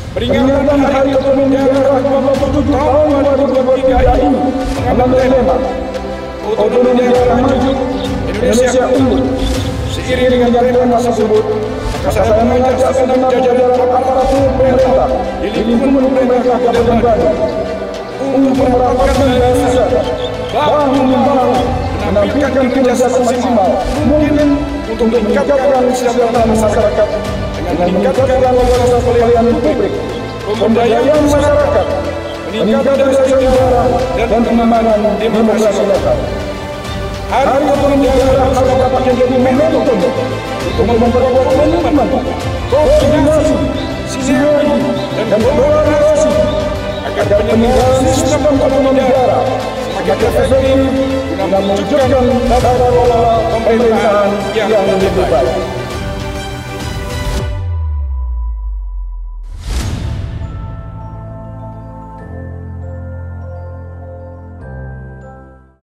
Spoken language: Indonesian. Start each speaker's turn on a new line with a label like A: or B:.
A: Peringatan Hari Otonomi Daerah 27 tahun 2023 ini mengandung tema Otonomi Daerah Maju Indonesia Unggul. Seiring dengan tema tersebut, saya mengajak segenap jajaran aparatur pemerintah di lingkungan pemerintah Kabupaten Bandung untuk merapatkan Indonesia bahu-membahu menampilkan kinerja maksimal mungkin untuk meningkatkan kesejahteraan masyarakat dengan meningkatkan kualitas pelayanan publik, pemberdayaan masyarakat, meningkatkan daya saing negara dan pengembangan demokrasi lokal. Hari Otonomi Daerah harus dapat menjadi momentum untuk memperkuat komitmen, koordinasi, sinergi, dan kolaborasi agar penyelenggaraan sistem otonomi daerah semakin efektif guna mewujudkan tata kelola pemerintahan yang lebih baik.